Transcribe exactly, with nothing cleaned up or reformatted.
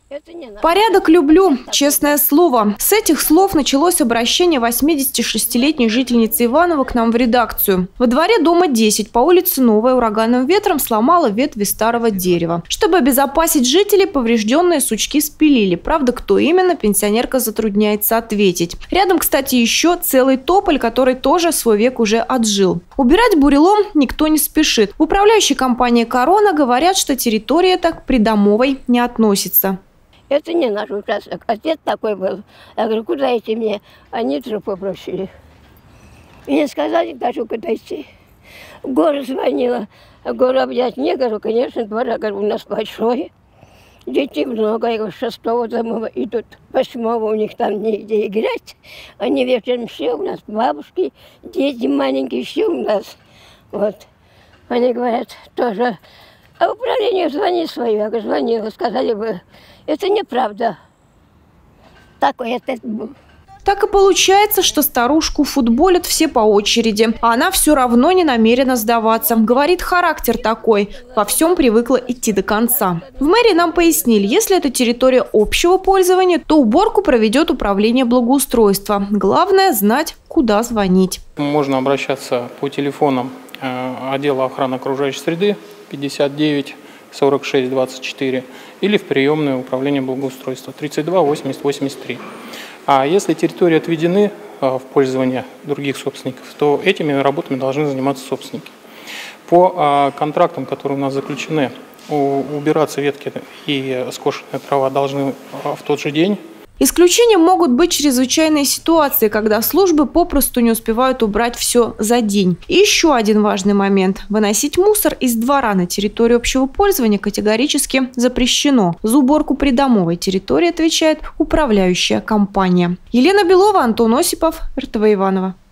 Порядок люблю, честное слово. С этих слов началось обращение восьмидесятишестилетней жительницы Иваново к нам в редакцию. Во дворе дома десять по улице Новая ураганным ветром сломала ветви старого дерева. Чтобы обезопасить жителей, поврежденные сучки спилили. Правда, кто именно, пенсионерка затрудняется ответить. Рядом, кстати, еще целый тополь, который тоже свой век уже отжил. Убирать бурелом никто не спешит. В управляющей компании «Корона» говорят, что территория эта к придомовой не относится. Это не наш участок. Ответ такой был. Я говорю, куда идти мне? Они труп попросили. И не сказали даже, куда идти. В гору звонила. В гору объять не, говорю, конечно, двор, я говорю, у нас большой. Детей много, я говорю, шестого дома идут, восьмого у них там негде играть. Они вечером все у нас, бабушки, дети маленькие, все у нас. Вот. Они говорят, тоже. А управление звони свое. Я говорю, звонила, сказали бы. Это неправда. Такой это был. Так и получается, что старушку футболят все по очереди, а она все равно не намерена сдаваться. Говорит, характер такой, во всем привыкла идти до конца. В мэрии нам пояснили, если это территория общего пользования, то уборку проведет управление благоустройства. Главное знать, куда звонить. Можно обращаться по телефонам отдела охраны окружающей среды пятьдесят девять сорок шесть двадцать четыре или в приемное управление благоустройства тридцать два восемьдесят восемьдесят три. А если территории отведены в пользование других собственников, то этими работами должны заниматься собственники. По контрактам, которые у нас заключены, убираться ветки и скошенная трава должны в тот же день. Исключением могут быть чрезвычайные ситуации, когда службы попросту не успевают убрать все за день. И еще один важный момент. Выносить мусор из двора на территорию общего пользования категорически запрещено. За уборку придомовой территории отвечает управляющая компания. Елена Белова, Антон Осипов, эр тэ вэ Иваново.